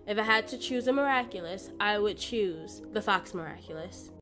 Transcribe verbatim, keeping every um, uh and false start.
If I had to choose a miraculous, I would choose the Fox Miraculous.